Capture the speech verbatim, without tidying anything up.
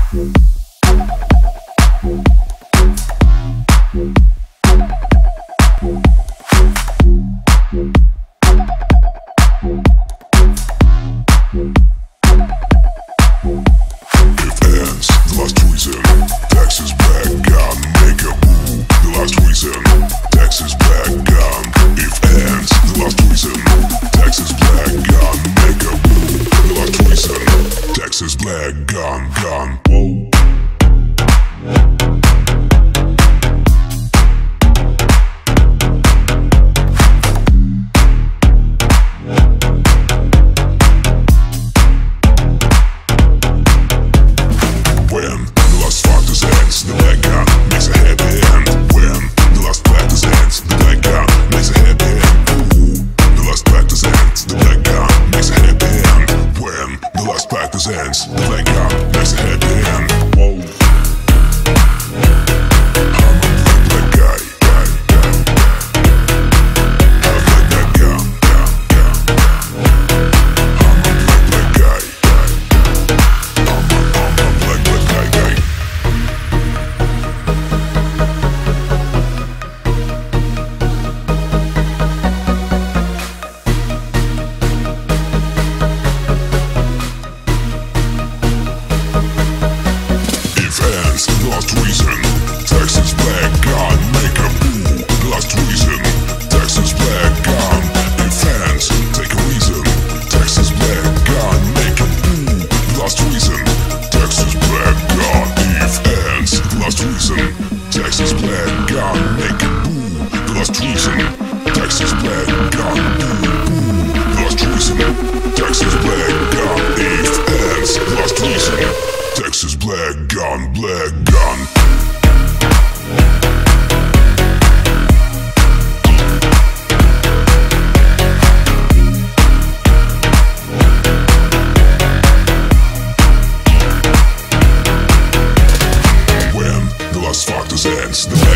Texas Black Gun Gun. Whoa. Ends, the black gun makes a happy end. Whoa. I'm a black, black guy, guy, guy, guy. I like that gun, gun, gun. I'm a black, black guy, guy. I'm a, I'm a black, black guy, guy. Last reason, Texas Black Gun, make a boo. Last reason, Texas Black Gun. If hands, take a reason. Texas Black Gun, make a boo. Last reason, Texas Black Gun. If hands, last reason, Texas Black Gun, make a boo. Last reason, Texas Black Gun, boo, boo. Last reason, Texas Black Gun. If hands, last reason, Texas Black Gun, Black Gun. When the last factors ends, the